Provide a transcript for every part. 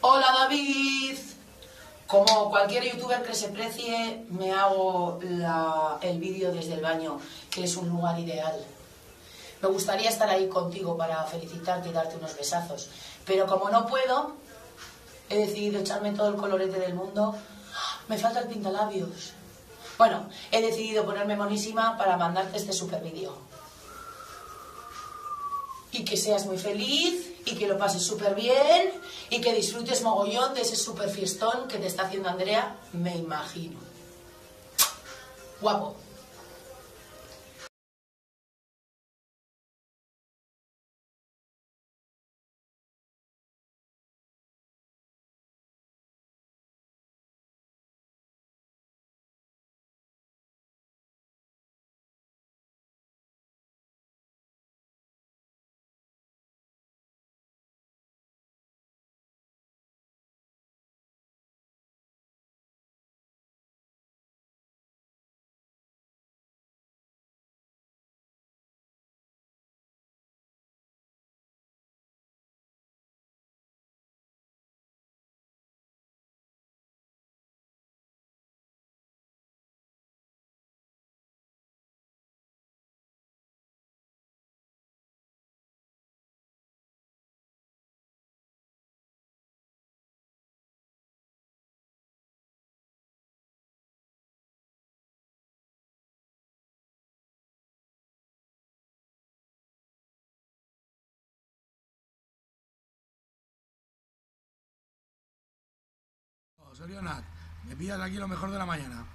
Hola David, como cualquier youtuber que se precie, me hago el vídeo desde el baño, que es un lugar ideal. Me gustaría estar ahí contigo para felicitarte y darte unos besazos, pero como no puedo, he decidido echarme todo el colorete del mundo. Me falta el pintalabios. Bueno, he decidido ponerme monísima para mandarte este super vídeo. Y que seas muy feliz, y que lo pases súper bien, y que disfrutes mogollón de ese súper fiestón que te está haciendo Andrea, me imagino. Guapo. Sorionak, me pillas aquí lo mejor de la mañana.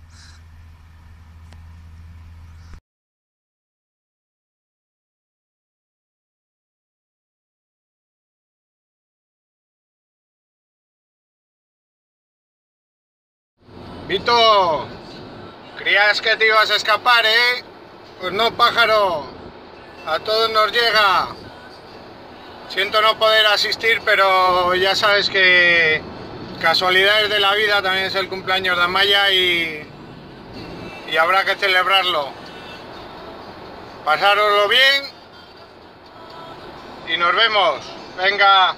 Vito, creías que te ibas a escapar, ¿eh? Pues no, pájaro, a todos nos llega. Siento no poder asistir, pero ya sabes que casualidades de la vida, también es el cumpleaños de Amaya y habrá que celebrarlo. Pasároslo bien y nos vemos. Venga.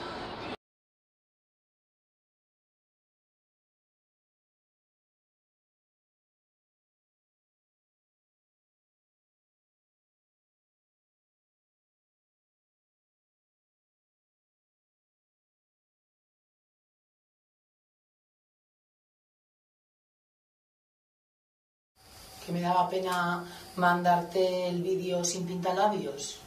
Que me daba pena mandarte el vídeo sin pintalabios.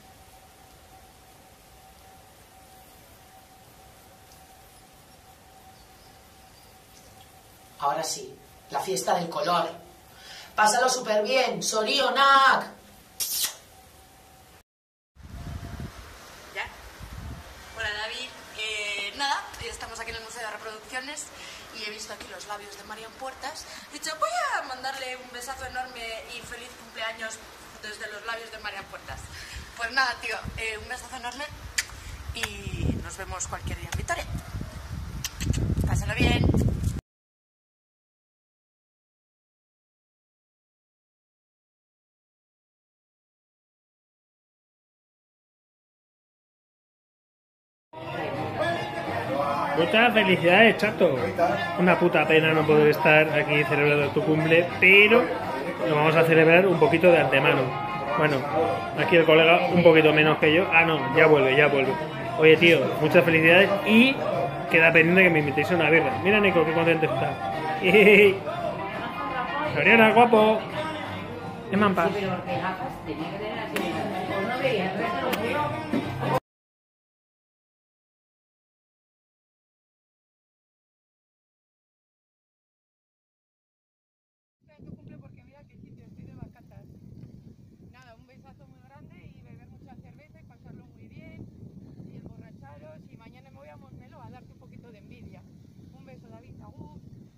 Ahora sí, la fiesta del color. Pásalo súper bien, Sorionak. ¿Ya? Hola David, nada, estamos aquí en el Museo de Reproducciones y he visto aquí los labios de Marian Puertas. He dicho, voy a mandarle un besazo enorme y feliz cumpleaños desde los labios de Marian Puertas. Pues nada, tío, un besazo enorme y nos vemos cualquier día en Vitoria. Pásalo bien. Muchas felicidades, chato. Una puta pena no poder estar aquí celebrando tu cumple, pero lo vamos a celebrar un poquito de antemano. Bueno, aquí el colega un poquito menos que yo. Ah, no, ya vuelve, ya vuelve. Oye, tío, muchas felicidades y queda pendiente que me invitéis a una birra. Mira, Nico, qué contento está. Gabriela, guapo. Es mampa. Tu cumple porque mira qué sitio, estoy de vacatas. Nada, un besazo muy grande y beber mucha cerveza y pasarlo muy bien y emborracharos y mañana me voy a Montmeló a darte un poquito de envidia. Un beso, David, agur.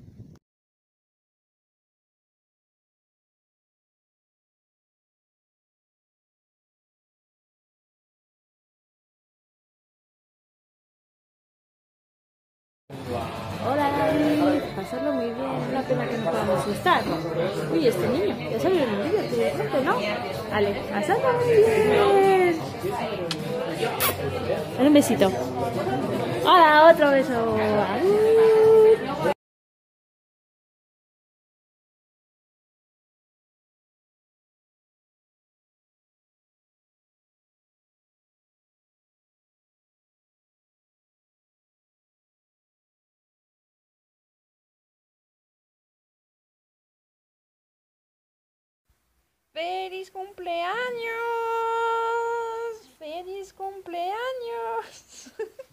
Hola David, pasarlo muy bien, una pena que no podamos estar. Uy, este niño, ya salió en el vídeo, te de pronto, ¿no? Vale, pasarlo muy bien. Dale un besito. Hola, otro beso. Adiós. ¡Feliz cumpleaños! ¡Feliz cumpleaños!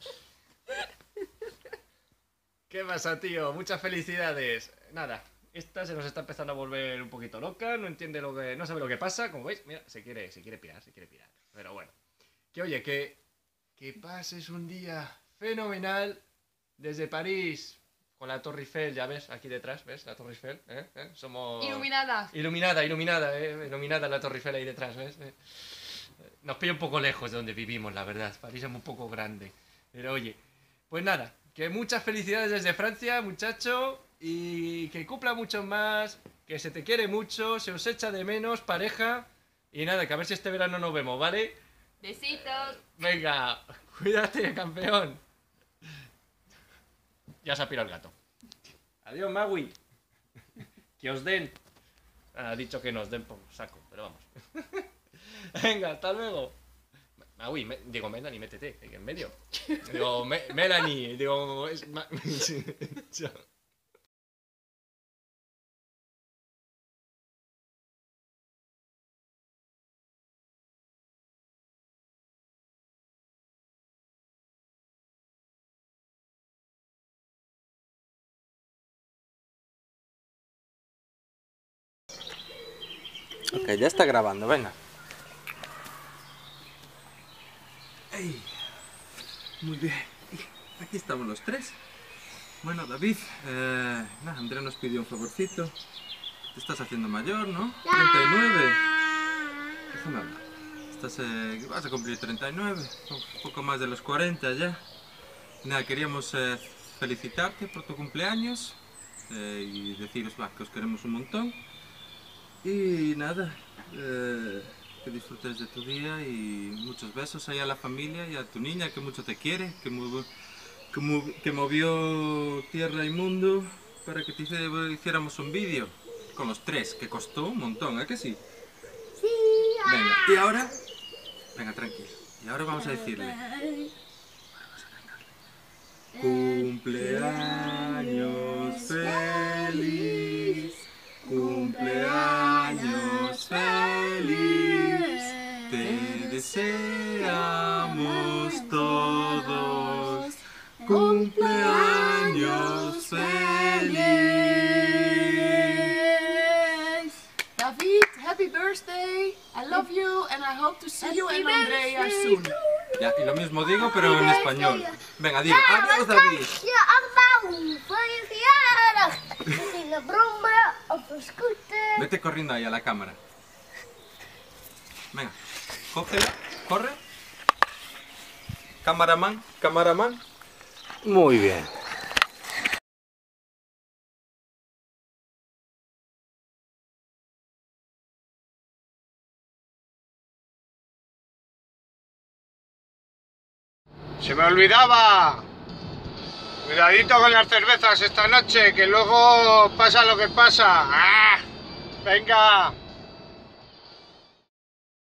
¿Qué pasa, tío? Muchas felicidades. Nada, esta se nos está empezando a volver un poquito loca, no entiende lo que... no sabe lo que pasa, como veis, mira, se quiere pirar. Pero bueno, que oye, que pases un día fenomenal desde París, con la Torre Eiffel, ya ves, aquí detrás, ¿ves? La Torre Eiffel, Somos... Iluminada. Iluminada la Torre Eiffel ahí detrás, ¿ves? Nos pilla un poco lejos de donde vivimos, la verdad. París es un poco grande. Pero oye, pues nada, que muchas felicidades desde Francia, muchacho, y que cumpla mucho más, que se te quiere mucho, se os echa de menos, pareja, y nada, que a ver si este verano nos vemos, ¿vale? Besitos. Venga, cuídate, campeón. Ya se ha pirado el gato. Adiós, Magui. Que os den. Ha dicho que nos den por saco, pero vamos. Venga, hasta luego. Magui, digo Melanie, métete, en medio. Digo, Melanie, digo... Ok, ya está grabando, venga. Ey, muy bien, aquí estamos los tres. Bueno, David, Andrea nos pidió un favorcito. Te estás haciendo mayor, ¿no? 39. Déjame hablar. Vas a cumplir 39, un poco más de los 40 ya. Nada, queríamos felicitarte por tu cumpleaños y deciros que os queremos un montón. Y nada, que disfrutes de tu día y muchos besos ahí a la familia y a tu niña que mucho te quiere, que movió tierra y mundo para que te hiciéramos un vídeo con los tres, que costó un montón, ¿a que sí? Sí. Venga, y ahora, venga, tranquilo, y ahora vamos a decirle, cumpleaños feliz. Cumpleaños feliz, te deseamos todos. Cumpleaños feliz. David, happy birthday. I love you and I hope to see you and Andrea soon. Ya, y lo mismo digo, pero en español. Venga, digo, adiós, David. Vete corriendo ahí a la cámara. Venga, cógela, corre. Cameraman. Muy bien. ¡Se me olvidaba! Cuidadito con las cervezas esta noche, que luego pasa lo que pasa. ¡Ah! Venga.